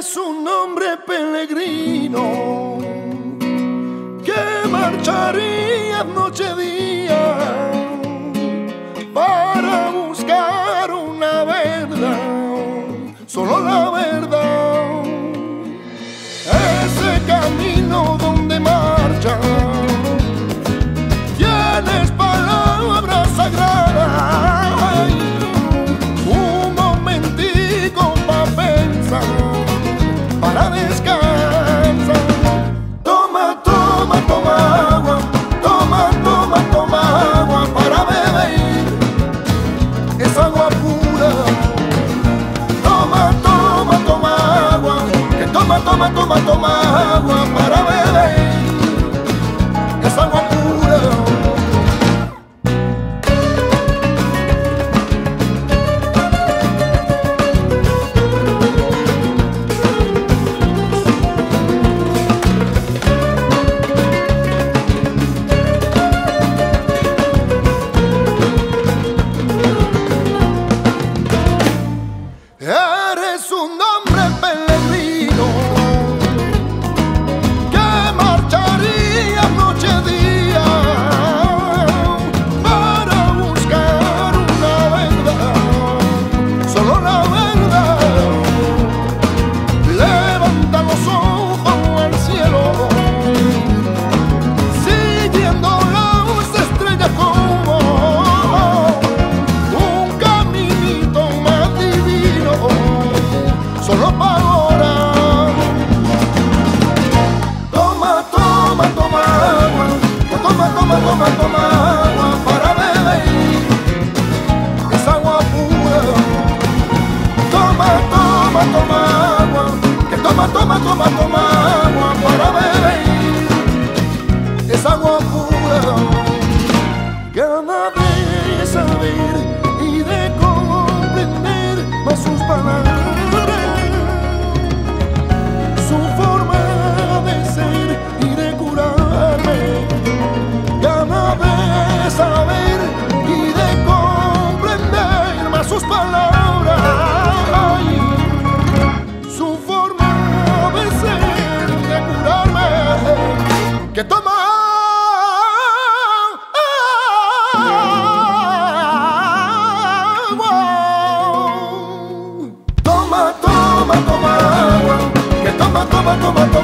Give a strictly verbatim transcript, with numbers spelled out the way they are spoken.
Eres un hombre peregrino que marcharía noche y día para buscar una verdad, solo la verdad. Ese camino donde marcha tienes palabras sagradas, un momentico para pensar, para descansar. Toma, toma, toma agua, toma, toma, toma agua para beber, es agua pura. Toma, toma, toma agua, que toma, toma, toma, toma agua para beber, es agua pura. Eres un hombre peregrino que marcharía noche y día para buscar una verdad, solo la verdad. Levanta los ojos al cielo, siguiendo las estrellas como un caminito más divino, solo para ahora. Toma, toma, toma agua, toma, toma, toma, toma agua para beber, es agua pura. Toma, toma, toma agua, que toma, toma, toma, toma agua para beber, es agua pura. Gana de saber y de comprender más sus palabras, su forma de ser y de curarme. Gana de saber y de comprender más sus palabras, su forma de ser y de curarme. Que toma agua, toma, toma, toma agua, que toma, toma, toma, toma.